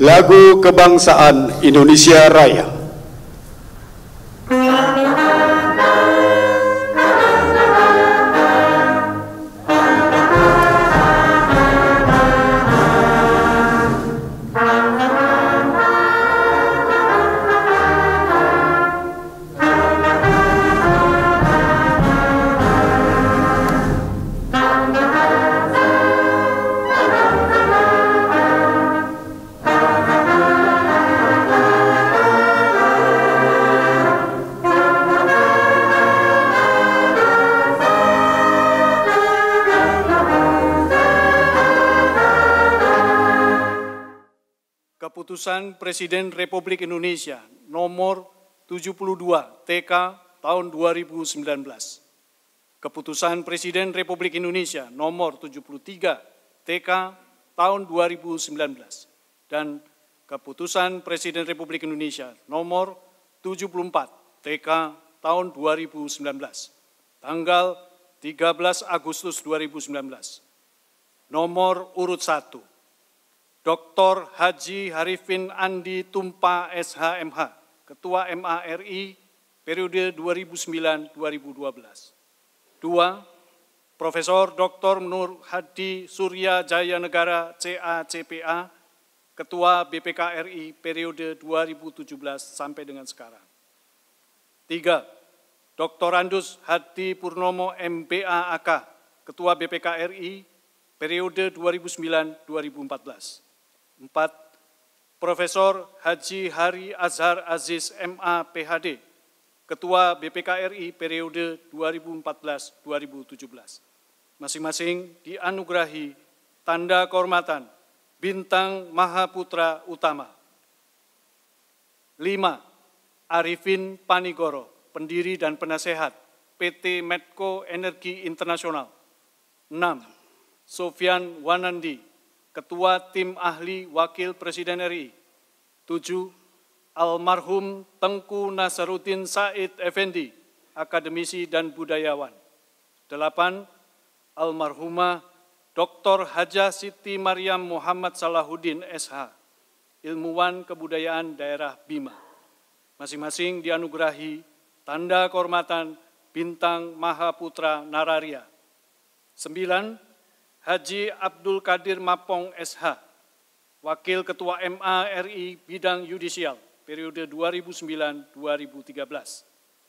Lagu Kebangsaan Indonesia Raya. Keputusan Presiden Republik Indonesia nomor 72 TK tahun 2019. Keputusan Presiden Republik Indonesia nomor 73 TK tahun 2019 dan Keputusan Presiden Republik Indonesia nomor 74 TK tahun 2019 tanggal 13 Agustus 2019. Nomor urut 1. Dr. Haji Harifin Andi Tumpa SH.MH, Ketua MA.RI, periode 2009-2012. 2. Profesor Dr. Nur Hadi Surya Jaya Negara CA.CPA, Ketua BPK.RI, periode 2017 sampai dengan sekarang. 3. Dr. Andus Hadi Purnomo MBA.AK, Ketua BPK.RI, periode 2009-2014. 4. Profesor Haji Hari Azhar Aziz MA PhD, Ketua BPK.RI periode 2014-2017. Masing-masing dianugerahi tanda kehormatan Bintang Mahaputra Utama. 5. Arifin Panigoro, pendiri dan penasehat PT Medco Energi Internasional. 6. Sofyan Wanandi, Ketua Tim Ahli Wakil Presiden RI. 7. Almarhum Tengku Nasaruddin Said Effendi, akademisi dan budayawan. 8. Almarhumah Dr. Hajah Siti Maryam Muhammad Salahuddin SH, ilmuwan kebudayaan daerah Bima. Masing-masing dianugerahi tanda kehormatan Bintang Mahaputra Nararia. 9. Haji Abdul Qadir Mapong SH, Wakil Ketua MA.RI Bidang Yudisial, periode 2009-2013. 10.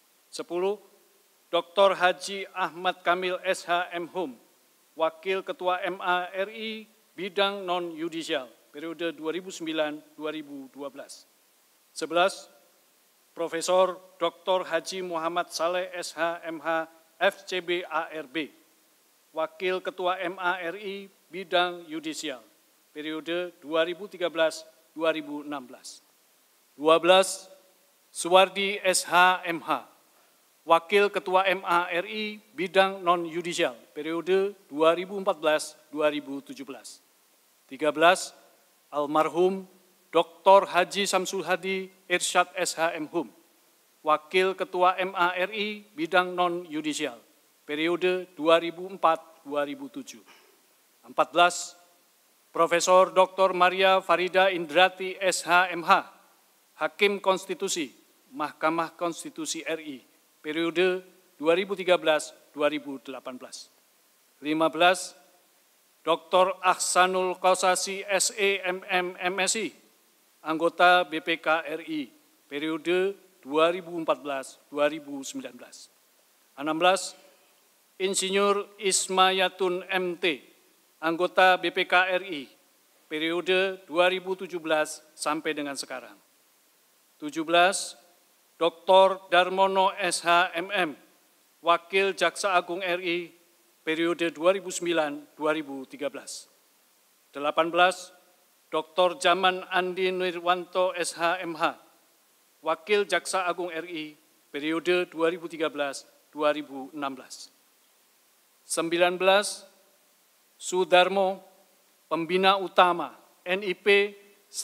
Dr. Haji Ahmad Kamil SH MHum, Wakil Ketua MA.RI Bidang Non-Yudisial, periode 2009-2012. 11. Profesor Dr. Haji Muhammad Saleh SH MH FCB ARB, Wakil Ketua MA.RI Bidang Yudisial, periode 2013-2016. 12. Suwardi SH.MH, Wakil Ketua MA.RI Bidang Non-Yudisial, periode 2014-2017. 13. Almarhum Dr. Haji Samsul Hadi Irsyad SH MHum, Wakil Ketua MA.RI Bidang Non-Yudisial, periode 2004-2007. 14. Profesor Dr. Maria Farida Indrati SH.MH, Hakim Konstitusi, Mahkamah Konstitusi RI, periode 2013-2018. 15. Dr. Ahsanul Qasasi SEMM MSI, anggota BPK RI, periode 2014-2019. 16. Insinyur Ismayatun MT, anggota BPK RI, periode 2017 sampai dengan sekarang. 17. Dr. Darmono SH.MM, Wakil Jaksa Agung RI, periode 2009-2013. 18. Dr. Jaman Andi Nirwanto SH.MH, Wakil Jaksa Agung RI, periode 2013-2016. 19. Sudarmo, Pembina Utama, NIP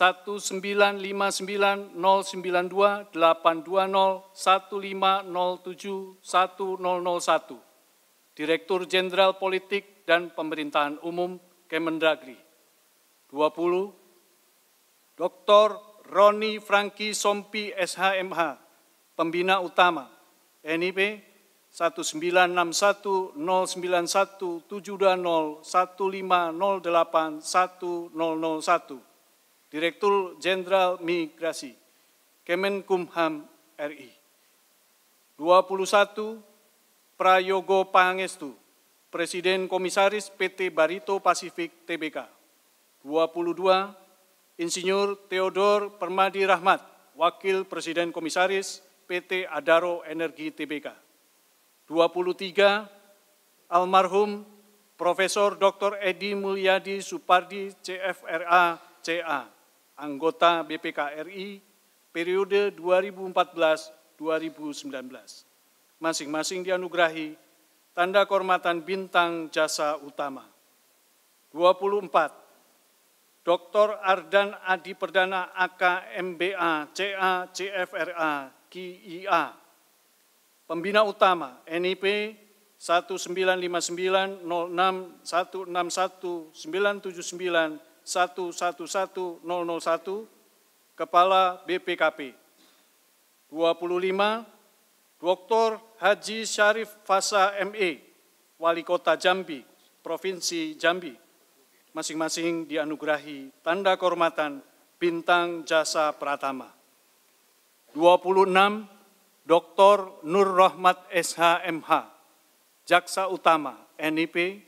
195982015071001, Direktur Jenderal Politik dan Pemerintahan Umum Kemendagri. 20. Dr. Roni Franky Sompi SHMH, Pembina Utama, NIP 196171072015081001, Direktur Jenderal Migrasi, Kemenkumham RI. 21. Prayogo Pangestu, Presiden Komisaris PT Barito Pasifik Tbk. 22. Insinyur Theodor Permadi Rahmat, Wakil Presiden Komisaris PT Adaro Energi Tbk. 23. Almarhum Profesor Dr. Edi Mulyadi Supardi CFRA CA, anggota BPK RI, periode 2014-2019. Masing-masing dianugerahi tanda kehormatan Bintang Jasa Utama. 24. Dr. Ardan Adi Perdana AK MBA CA CFRA KIA, Pembina Utama NIP 195906179111001, Kepala BPKP. 25. Dr. Haji Syarif Fasa ME, Wali Kota Jambi, Provinsi Jambi. Masing-masing dianugerahi tanda kehormatan Bintang Jasa Pratama. 26. Dr. Nur Rahmat SHMH, Jaksa Utama, NIP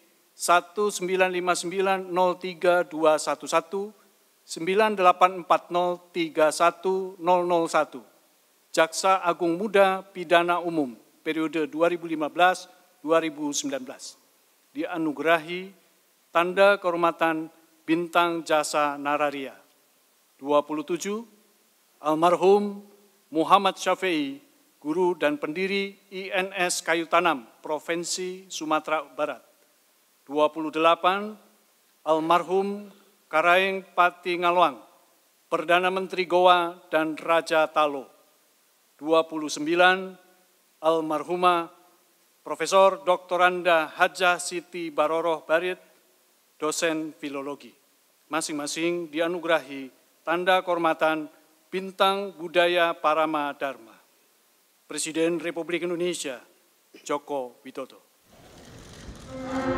19590384098403101, Jaksa Agung Muda Pidana Umum, periode 2015-2019. Dianugerahi tanda kehormatan Bintang Jasa Nararia. 27. Almarhum Muhammad Syafi'i, Guru dan Pendiri INS Kayu Tanam, Provinsi Sumatera Barat. 28. Almarhum Karaeng Pati Ngalwang, Perdana Menteri Goa dan Raja Talo. 29. Almarhumah Profesor Doktoranda Hajah Siti Baroroh Barit, dosen filologi. Masing-masing dianugerahi tanda kehormatan Bintang Budaya Parama Dharma. Presiden Republik Indonesia Joko Widodo.